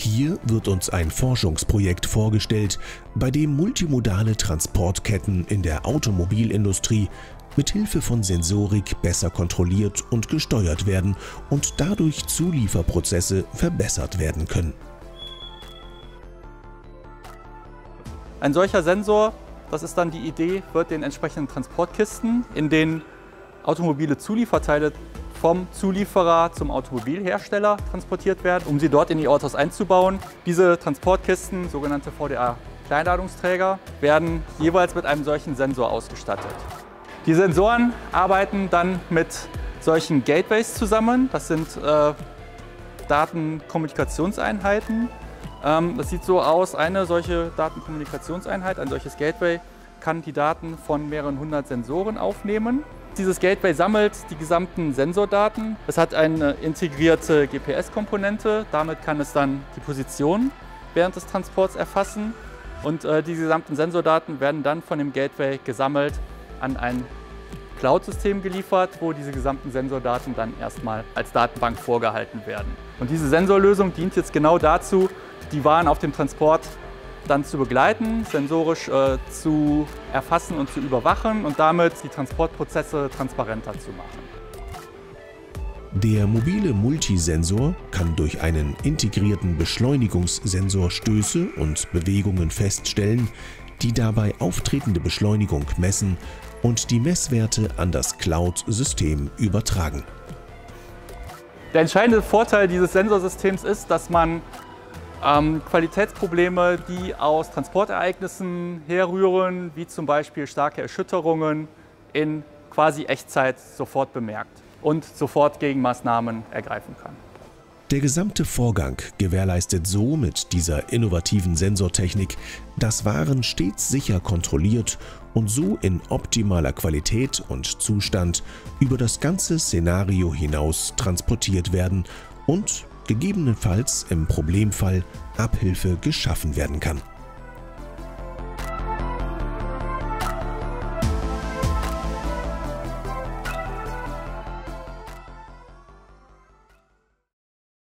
Hier wird uns ein Forschungsprojekt vorgestellt, bei dem multimodale Transportketten in der Automobilindustrie mit Hilfe von Sensorik besser kontrolliert und gesteuert werden und dadurch Zulieferprozesse verbessert werden können. Ein solcher Sensor, das ist dann die Idee, wird den entsprechenden Transportkisten, in denen automobile Zulieferteile vom Zulieferer zum Automobilhersteller transportiert werden, um sie dort in die Autos einzubauen. Diese Transportkisten, sogenannte VDA-Kleinladungsträger, werden jeweils mit einem solchen Sensor ausgestattet. Die Sensoren arbeiten dann mit solchen Gateways zusammen. Das sind Datenkommunikationseinheiten. Das sieht so aus, eine solche Datenkommunikationseinheit, ein solches Gateway, kann die Daten von mehreren hundert Sensoren aufnehmen. Dieses Gateway sammelt die gesamten Sensordaten. Es hat eine integrierte GPS-Komponente. Damit kann es dann die Position während des Transports erfassen. Und die gesamten Sensordaten werden dann von dem Gateway gesammelt, an ein Cloud-System geliefert, wo diese gesamten Sensordaten dann erstmal als Datenbank vorgehalten werden. Und diese Sensorlösung dient jetzt genau dazu, die Waren auf dem Transport dann zu begleiten, sensorisch zu erfassen und zu überwachen und damit die Transportprozesse transparenter zu machen. Der mobile Multisensor kann durch einen integrierten Beschleunigungssensor Stöße und Bewegungen feststellen, die dabei auftretende Beschleunigung messen und die Messwerte an das Cloud-System übertragen. Der entscheidende Vorteil dieses Sensorsystems ist, dass man Qualitätsprobleme, die aus Transportereignissen herrühren, wie zum Beispiel starke Erschütterungen, in quasi Echtzeit sofort bemerkt und sofort Gegenmaßnahmen ergreifen kann. Der gesamte Vorgang gewährleistet so mit dieser innovativen Sensortechnik, dass Waren stets sicher kontrolliert und so in optimaler Qualität und Zustand über das ganze Szenario hinaus transportiert werden und gegebenenfalls im Problemfall Abhilfe geschaffen werden kann.